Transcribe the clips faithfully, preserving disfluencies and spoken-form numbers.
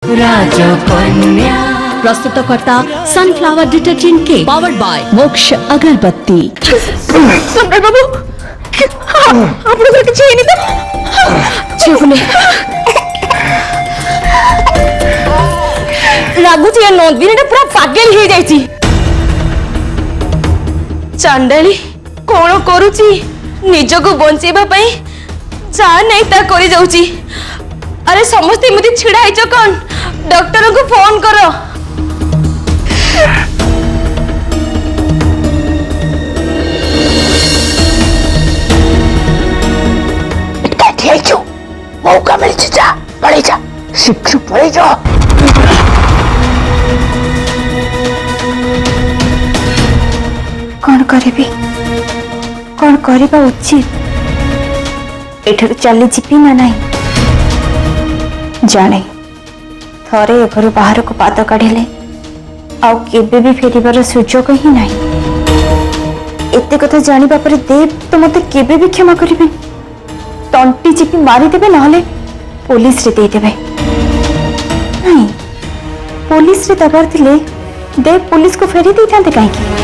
राजकन्या प्रस्तुतकर्ता sunflower detergent cake powered by Moksha agarbatti. सम्राट बाबू आप लोग किसी नहीं तो चुपने लागुच ये नंदिनी टा पूरा पागल हो जाइची। चांडाली कौन करुची निज को बंचेबा पई जा नहीं ता करी जाउची। अरे समस्त एमती छिड़ा है कौन डॉक्टर को फोन करो। मौका मिल जा पड़े जा शीघ्र पड़े जा। कौन करेबी कौन करबा उचित एठर चली जीपी ना नहीं जाने थरे घर बाहर को पाद काढ़िले आउ केबे भी फेरिबार सुजोग ही नहीं। एते कथा जानिबा परे देव तो मते केबे भी क्षमा करिबे तंटी चिपी मारी देबे नहले पुलिस रे दे देबे। नहीं पुलिस रे दबार थिले देव पुलिस को फेरी दै थांते काहे की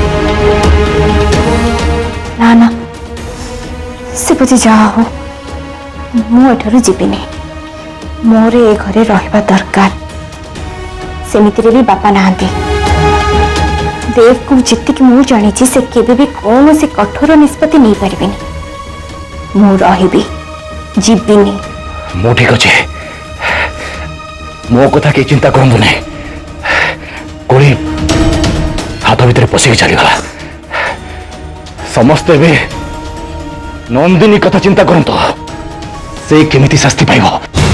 ना ना से बुझी जा हो मु एठरो जीबिनी मोर ए घरे रहिबा दरकार। सेमितिरे भी बापा नहांती देव को जिति कि मु जानी से केबे भी कौन से कठोर निष्पत्ति नहीं पारिबिनी मु रहिबी जीबिनी। मु ठीक अच्छे मो कथा के चिंता करंतु नहीं कोड़ी हाथ भीतर पशिक चलीगला समस्त भी नंदिनी कथा चिंता करंतु से केमिति शास्ति पाइबो।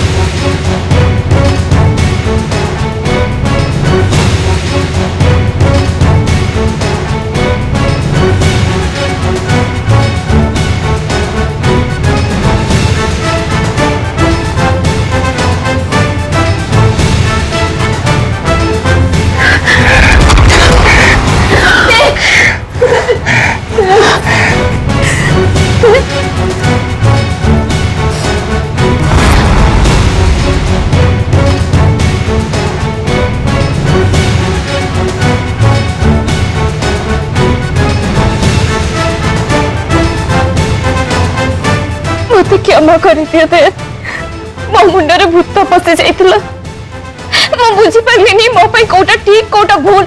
मते क्षमा कर दियो दे मो मुंडरे भूत पसे जाइतला मो बुझी पाइलिनी मो पई कोटा ठीक कोटा भूल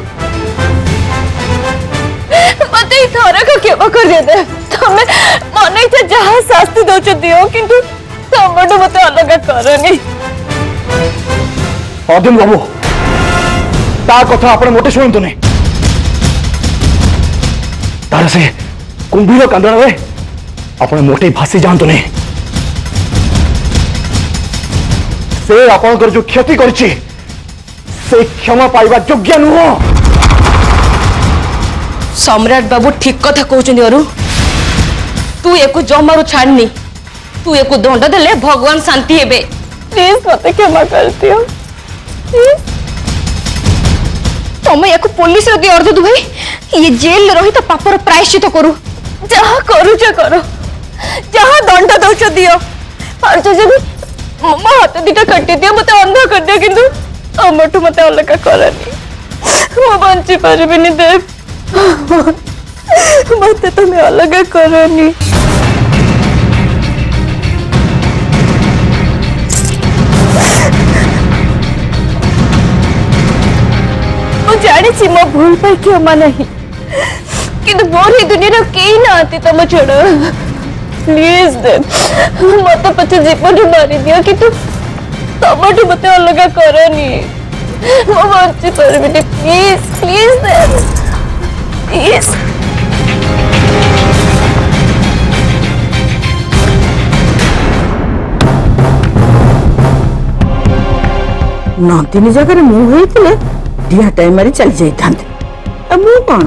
मते थोड़ा का क्षमा कर दियो दे तमे मने इच्छा जहां शास्ति दोछ दियो किंतु तमडो मते अलग करनी। अदिम बाबू ता कथा आपण मोटे सुनतु नहीं तार से कुंभीर कांदण रे आपण मोटे भासी जानतु नहीं से आपनकर जो क्षति करछि से क्षमा पाइबा योग्य नुह। सम्राट बाबू ठीक कथा कहउछनी अरु तू एको जमारू छाड़नी तू एको दंड देले भगवान शांति हेबे। प्लीज मते क्षमा कर दियो तमे एको पुलिस रे दे अर्ध दु भाई ये जेल रही तो पापर प्रायश्चित करू जहा करू जे करो जहा दंड दौच दियो और जो जब मो हाथ दीटा कटि दियो मते अंधा कर दियो किंतु तमठु मते अलग करनी मो बंची पारबिनी देव मते तमे अलग करनी। मो जानी छी मो भूल पर क्षमा नहीं किंतु मोर ही दुनिया केही ना आती तम छोड़ प्लीज देव मत पचे जीवन मारी दियो कि तू तमठु मते अलग करनी मो बंची पारबिनी please please Dev please. Nandini जगह मु होइतिले दिया टाइम मारी चली जाइथांते मु कौन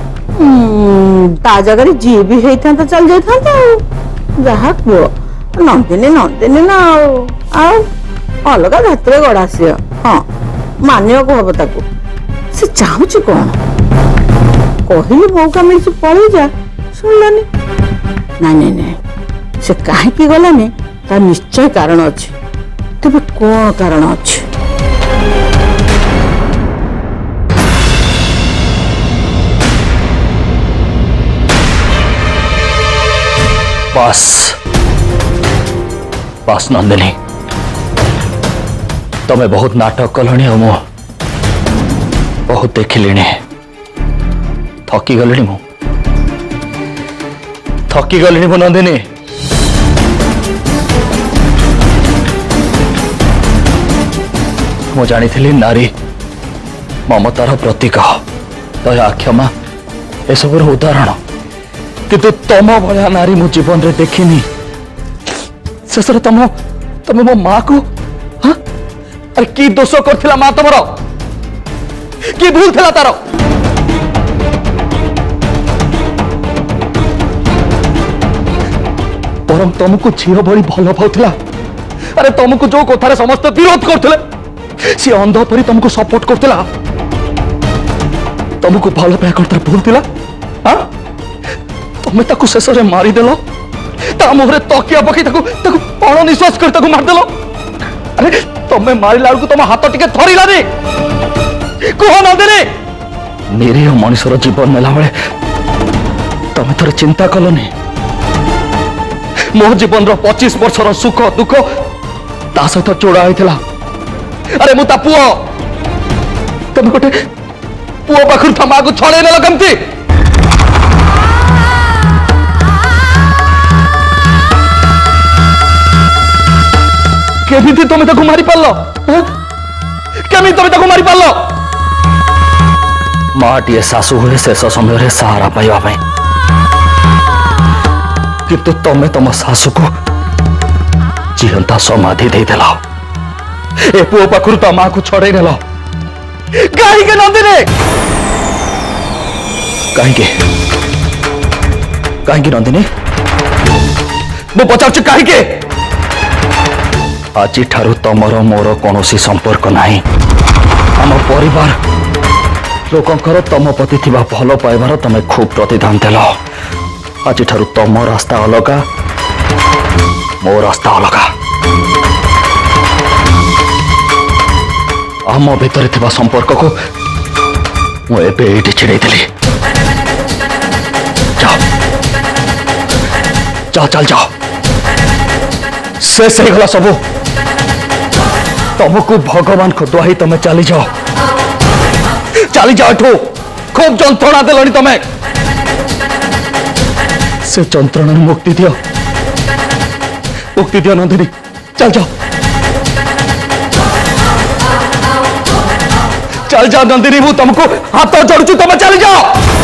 ता जगह जी भी होता चल जाता जहा कह नंदिनी नंदिनी ना अलग धातरे गड़ा सी हाँ मानिया को हम ताको से चाहूँ कौन कहले मौका मिली पलि जा शुणलानी ना नहीं नहीं से कहीं गलानी तार निश्चय कारण अच्छे तेज कौन कारण अच्छे। बस बस नंदिनी तुम्हें बहुत नाटक कलनी मु बहुत देखिली थकी गली मु थकी गली मु नंदिनी मु जानी नारी ममतार प्रतीक दया क्षमा एसबूर उदाहरण किंतु तम भाया नारी मो जीवन रे देखिनी शेष तुम तुम मो माँ को हाँ अरे की दोष करथिला माँ तुमर की भूल थिला तार परम तुमको झील भली भल पाउथिला अरे तुमको जो कथार समस्त विरोध करथिले सी अंध परी तुमको सपोर्ट करथिला तुमको भल पाया करतार भूल थिला हाँ तुम्हें ताकू शेष रे मारी देलो ता मुहरे तकिया पकी ताकू ताकू पण निश्वास कर ताकू मार देलो अरे तुम्हें मारिला को तुम हाथ टिके थरीला रे कह न दे रे निरीह मनुष्यर जीवन नेला बेले तुम्हें थोड़े चिंता कलनी मो जीवन रो पच्चीस वर्षर सुख दुख ता सहित जोड़ा होइथिला अरे मु ता पुओ तुम गोटे पुओ पाखर था माँ को छड़े नेल कमती केमिति तुम ताको मारी पारलो केमिति तुम ताको मारी पारलो माटीए सासु हुए शेष समय रे सहारा पाइबा पई किंतु तमे तम सासु को जीवंता समाधि दे देला ए पुओ पाखरु त माँ को छड़े नेलो काहे के नंदिनी काहे के काहे के नंदिनी मु पचार काहे के आज ठारू तमर मोर कौनसी संपर्क नहीं आम परिवार लोकंकर तम प्रति थिबा भल पाइबार तमे खूब प्रतिदान देल आज ठारू तम रास्ता अलगा मो रास्ता अलगा आम भीतर थिबा संपर्क को मु एबे एठी छिड़ै देली जाओ जाओ चल जाओ शेष गला सबू तुमको भगवान को दुआई तुम्हें चली जाओ चली जाओ एठू खूब जंत्रणा देलनी तुम्हें से जंत्रणा मुक्ति दियो मुक्ति दियो नंदिनी चल जाओ चल जाओ नंदिनी वो तुमको हाथ जोड़ू तुम्हें चली जाओ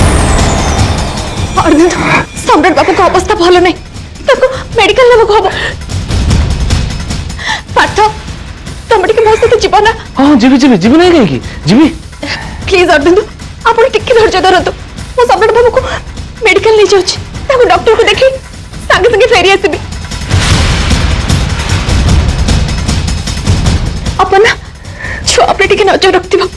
सम्राट बाबू को अवस्था भल नहीं मेडिकल नेबो हबो पार्थ तुम टिके मो सहित जीव ना हाँ जीवी जीवी जीवी नहीं कहीं जीवी प्लीज अर्जुन आप टिके धैर्य धरतु मो सम्राट बाबू को मेडिकल नहीं जाउछि ताको डॉक्टर को देखि संगे संगे फेरी आसीबी अपन छुआ पे टिके नजर रखतिबो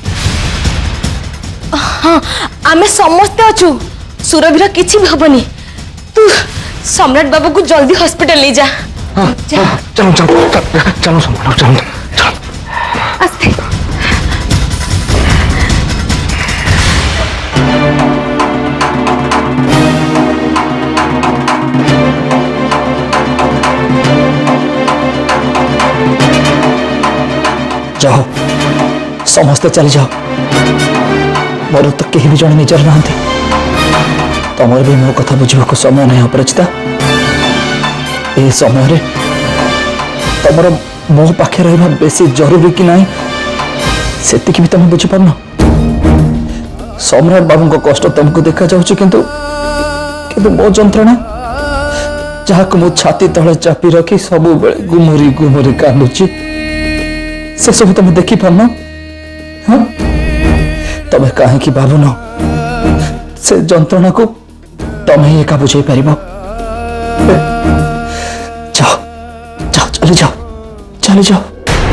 हाँ आमे समस्त अछु सुरभिर किछि भाबनी तू सम्राट बाबू को जल्दी हॉस्पिटल ले जा हाँ, चलो चलो चलो चलो चलो चलो आस्ते जाओ समस्ते चली जाओ मोर तो कहीं भी जन निजर ना तुम भी मो कथा बुझा समय नहीं अपरिचिता ए समय रे तुमर मो पाखे रहा बेसी जरूरी कि नहीं से भी तुम बुझीपार सम्राट बाबू को कष्ट तुमको देखा जाऊँ किंतु किंतु मो जंत्रणा जहाँ को मो छाती तले चापी रखी सब गुमुरी गुमुरी कांदुची से सब तुम देखी पारन हाँ तमे कहीं कि भावुन से जंत्रणा को तुम ही एका बुझे पार जाओ जाओ चली जाओ चली जाओ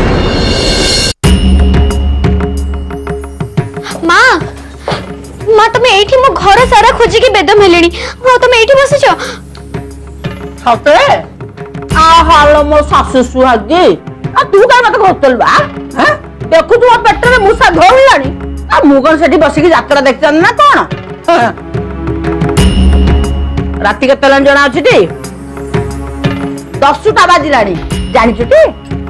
माँ माँ तुम एठी मो घर सारा खोजी के बेदम हेलेनी हाँ तुम एठी बसुछ सते आ हालो मो सासु सुहागी आ तू का मत घोतल बा हैं देखु तू पेट में मुसा धोलानी आ मु कोन सेठी बसी की यात्रा देखचन ना कोन राति के तलन जना अछि टी दसटा बाजिलानी जानिछुटी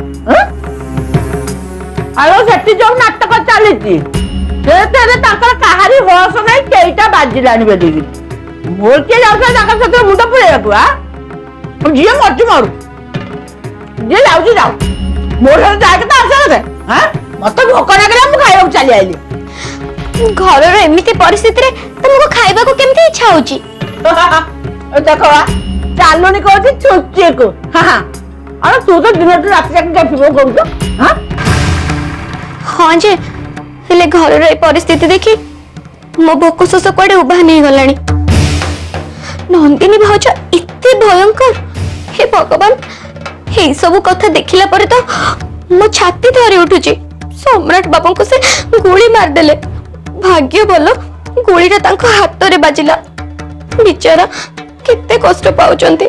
आलो सेठी जो नाटक चली कहारी होश नहीं कईटा बाजिलानी बेली मोर किए जाऊँ मुंड पुरेगा जी मर्जी मारू जी जाऊँ जाऊ मोर जाके तो आस मत भोक लगे मुझे खाइबा चली आईली घर एमती परिस्थिति तुमको खाइबा को केमती इच्छा होची देख चालुनी कहती छुच्ची को हाँ अरे तू तो दिन रात जाके कहू हाँ हाँ जे हेले घर परिस्थिति देखी मो भोक शोष कुआडे उभा नहीं गलानी नंदिनी भाउज एते भयंकर हे भगवान हे सब कथा देखिला पर तो मो छाती धरी उठुची सम्राट बाबा को से गोली मार देले भाग्य भलो गोलीटा तांको हाथ रे बाजिला बिचारा केते कष्ट पाउचंती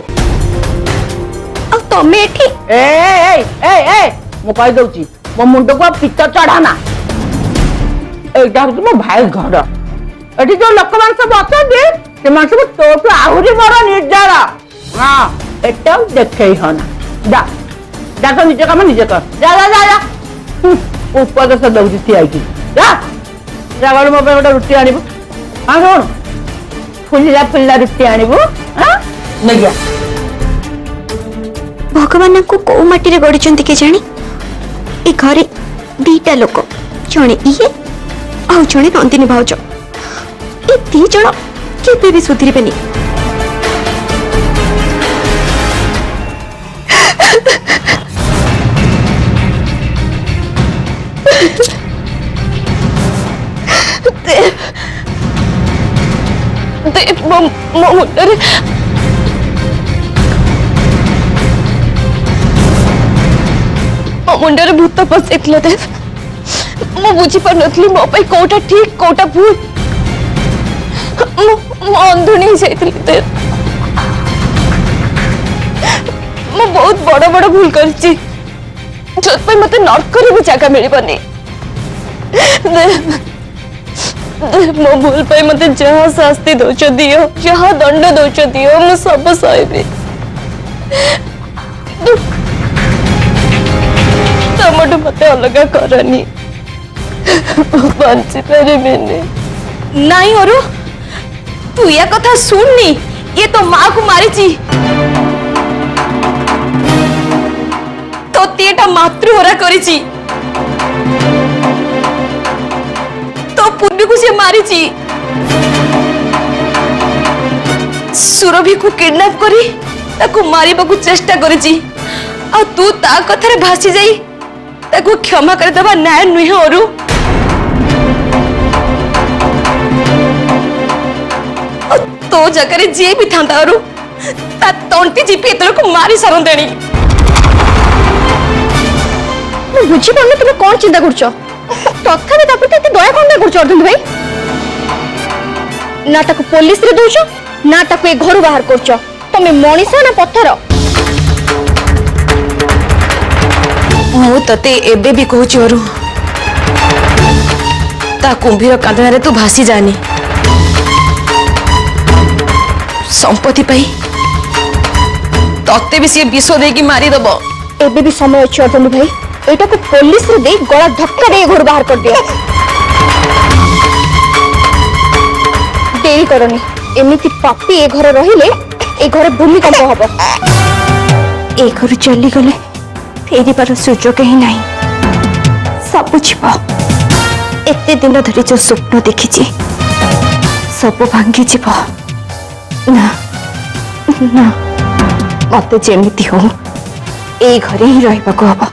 आ तमे एठी ए ए ए ए मो कहि दउची मो मुंड को पित्त चढ़ाना एटा मो भाई घर एठी जो लोक मान सब अछंती से मान सब तो आहुरी बड़ निर्जर हां एटा देखै हना जा जा तो निजे काम निजे कर जा जा जा जा ऊपर से दउची थी आइकी जा जा गल मो पे गोटा रुटी आनिबो हां सुन फुल्ला फुल्ला रुटी आनिबो हां नहीं जा भगवान को को माटी रे गड़िचंती के जानी ए घरे दीटा लोक जणे इए आ जणे नंदिनी भाउज ए दी जण केबे भी सुधरिबेनी देव मो मो मुंडरे मो मुंडरे भूत पसितले देव मो बुझी पर नथली मो पे कोटा ठीक कोटा भूल मो मो अंधुनी जाइतली देव मो बहुत बड़ बड़ भूल करची जत पे मते नर्क रे भी जगह मिलबनी मो भूल पे मते जहाँ शास्ति दोच दियो जहाँ दंड दोच दियो मु सब सहिबी तमटू मते अलग करनी बंची पारिबिनी नहीं औरु तू या कथा सुननी ये तो माँ को मारी तो तेटा मातृहरा करी तो पूर्वी को से मारी सुरभि को किडनैप करी ताको मारिबा को चेष्टा करी आ तू ता कथारे भासी जाई ताको क्षमा कर देबा न्याय नुहे औरु तो जगह जी भी था ता तंटी जीपी एतर को मारी सारन देनी बुझी पाने तुम कौन चिंता करछ तथापि तापर ते दया कोन करछ अर्जुन भाई ना ताको पुलिस रे दोछ ना ताको ए घर बाहर करछ तमे मनीष ना पत्थर मु तते एबे भी कहूछ अरु ता कुंभीर कांदना रे तू भासी जानी संपत्ति पाई तते भी सी विष देकी मारी दब एबे भी समय अछि अर्जुन भाई एटा को पुलिस रे दे गला धक्का दे घर बाहर कर दिया देरी करनी एमिति पापी ए घर रहिले ए घर भूमिकंप हबो ए घर चली गले फेरी पर सुजोग ही नहीं सब बुझिबो एते दिन धरि जो स्वप्न देखिछि सब भांगी जिवो ना ना मत जेमिति हो ए घरे ही रहबा को हबो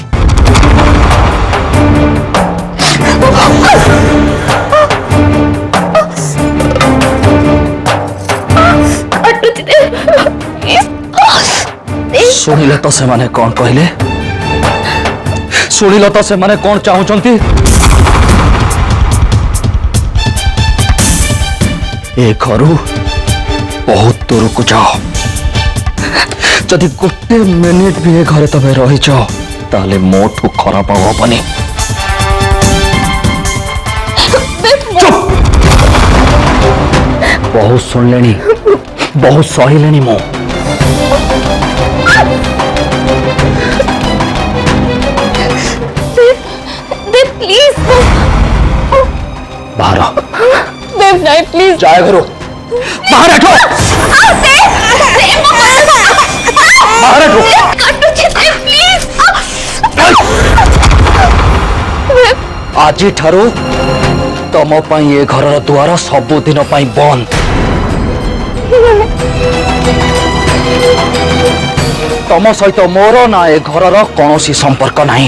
सुनिले तो से माने कौन कहले सुनिले तो से माने कौन चाहूचंती ए घरू बहुत दूर को जाओ जदि गोटे मिनिट भी ए घरे तबे रही ताले मोठू खराब हबनी चुप बहुत सुन लेनी बहुत सही लेनी मो प्लीज बाहर आओ। देव नहीं प्लीज जाए करो बाहर हटो बाहर हटो आज ठारू तुम ये घर द्वार सबुदिन बंद। तुम सहित मोर ना ए घर कौन संपर्क नहीं।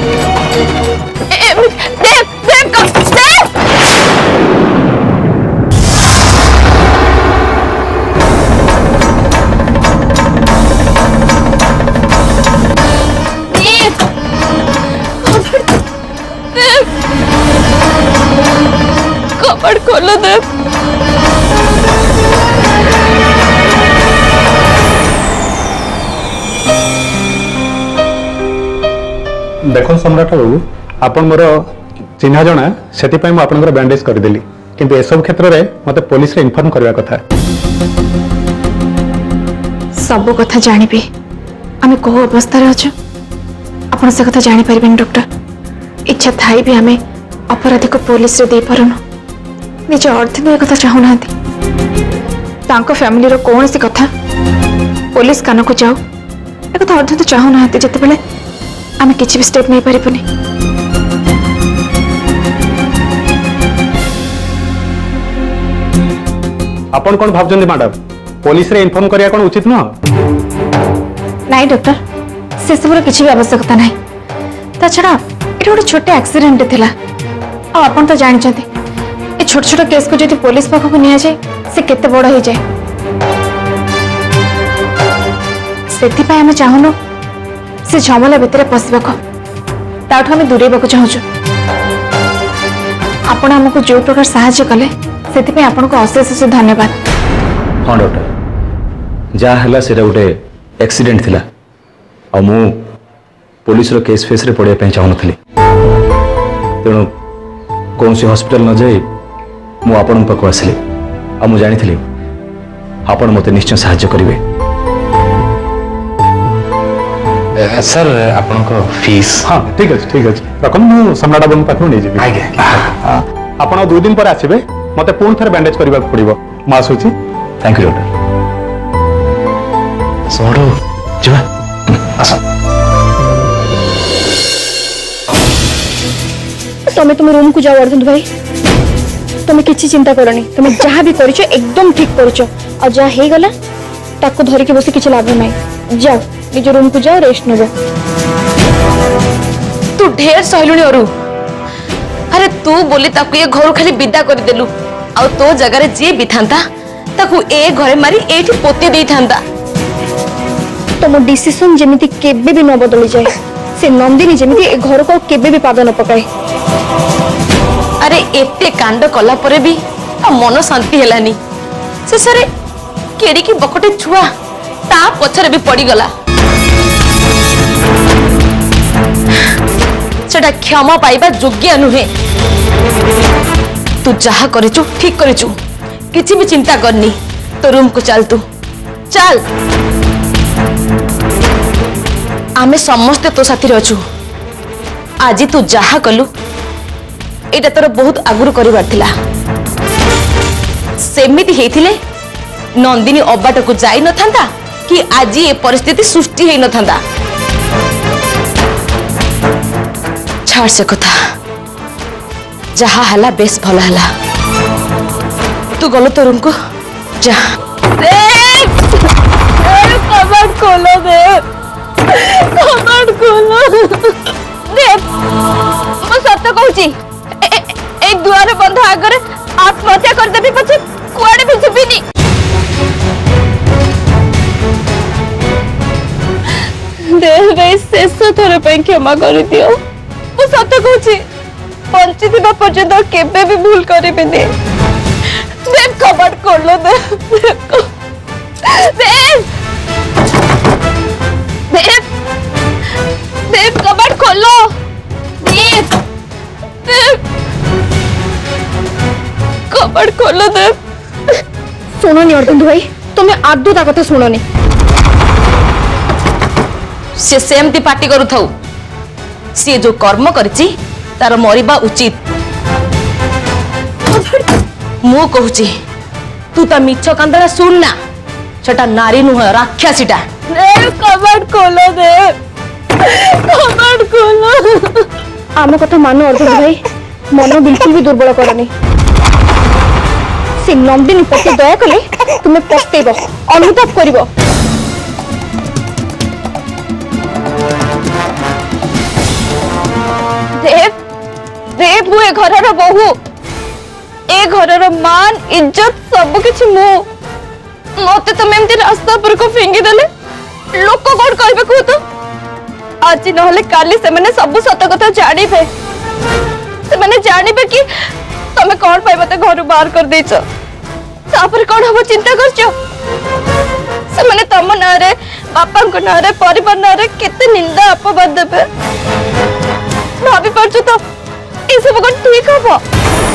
कपड़ खोलो देव। देखो सम्राट बाबू आपण मोर चिन्ह जना से मुझे बैंडेज करदेली किंतु ए सब क्षेत्र में मत पुलिस रे इन्फॉर्म करवा कथा। सब कथा जानिबी आमे को अवस्था रे अछु आपण से कथा जानि परिबेन डॉक्टर। इच्छा थाई भी आमे अपराधी को पुलिस रे दे परनु निज अर्थ ने कथा चाहू नांती तांको फैमिली रो कोन सी कथा पुलिस कान को जाओ ए कथा अर्थ तो चाहू नांती जते बेले आमे किछि भी स्टेप नहीं परिबनी। आपण कोन भाबजंदी मैडम पुलिस रे इन्फॉर्म करिया कोन उचित न? नहीं डॉक्टर से सब किसी भी आवश्यकता नहीं। ता छड़ा एटा गोटे छोटे एक्सीडेंट थिला आ आपण तो जानि छथि ए छोट छोट केस को जदि पुलिस पाख को निया जाए से केते बड़ हो जाए। सेथि पय हम चाहनो से झमला भितर पशिबाको ताठो हम दूरेबाको चाहूछु। आपण हमको जो प्रकार सहायता कले सेथि पय आपण को अशेष अशेष धन्यवाद। हाँ डॉक्टर जहाँ है से गोटे एक्सीडेंट थिला आ मु पुलिस रो केस फेस रे पड़िया पे चाहू नथली तेणु कौन सी हॉस्पिटल न जाई मु आपण पाक आसली आ मु जानी थी आपण मते निश्चय सहायता करिवे। सर आपन को फीस हाँ ठीक अच्छे ठीक अच्छे रकम मु सम्राट बाबू पाख नहीं जी आपण दो दिन पर आसबे मते पुन थर बैंडेज करबा पड़िबो मास होची। Thank you doctor. सोडो जीवा आसा तमें तुम रूम को जाओ अर्जुन भाई तुम्हें किसी चिंता करनी तुम्हें जहाँ भी करिछो एकदम ठीक करिछो और जहाँ हे गला ताको धरि के बसी किछि लाभ नहीं। जाओ निज रूम को जाओ रेस्ट नेबो। तू ढेर सहलुनी अरु अरे तू बोली ताको ये घर खाली विदा कर देलु आ तो जगह रे जे भी थांता ताको ए घरे मारी एठी पोते देई थांता। तुम डिसीजन जेमिति केबे भी न बदली जाए से नंदिनी जेमिति ए घर को केबे भी पाद न पकाए। अरे एते कांड कला परे भी आ मन शांति हेलानी से सरे केड़ी की बकटे छुआ ता पछरे भी पड़ी गला सेटा क्षमा पाइबा योग्य नुहे। तू जहा करिचु ठीक करिचु किछि भी चिंता करनी तो रूम को चल तू चल आमे समस्ते तो साथी अछु आज तू जहा कलु एटा तोर बहुत आगुर करिवार थिला सेमिति हेथिले नंदिनी अबाट को जाई न थांता कि आज ये परिस्थिति सृष्टि हे न थांता। छाड़ से कथा जहा हला बेस भला हला तू गलो तो रूम को जा। कबाड़ खोलो दे कबाड़ खोलो दे मैं सत्य कहूची एक दुआर बंध आगे आत्महत्या कर देबी पछे कुआडे भी जीविनी। देव भाई शेष थर पे क्षमा कर दियो मु सत्य कहूची बंची थिबा पर्यंत केबे भी भूल करिबे दे। देव कबाड़ खोलो दे देव देव देव कबाड़ खोलो देव देव कबाड़ खोलो देव। सुनोनी अर्जुन भाई तुम्हें आदू ता कथा सुनोनी से सेमती पार्टी करू थाउ सी जो कर्म करिछि तार मरिबा उचित। मु कहूची तू ता मिछ कांदड़ा सुन ना, छटा नारी नुह राक्षसीटा। कबाड़ खोलो दे, कबाड़ खोलो। आम कथा मानो अर्जुन भाई, मन बिल्कुल भी दुर्बल करनी। से नंदिनी प्रति दया कले तुम्हें पछतेब, अनुताप करिब। देव देव मु ए घरर बहु, ए घरर मान इज्जत सब किछि मु। मते तुम एमती रास्ता पर को फेंगी देले लोक कोड कहबे को तो। आज नहले काली से माने सब सत कथा जानिबे, से माने जानिबे कि तमे कोन पाइ मते घर बाहर कर देछो। तापर कोन हो चिंता करछो, से माने तम नारे बापा को नारे परिवार नारे केते निंदा अपवाद देबे। भाभी परछु तो ए सब को ठीक हबो।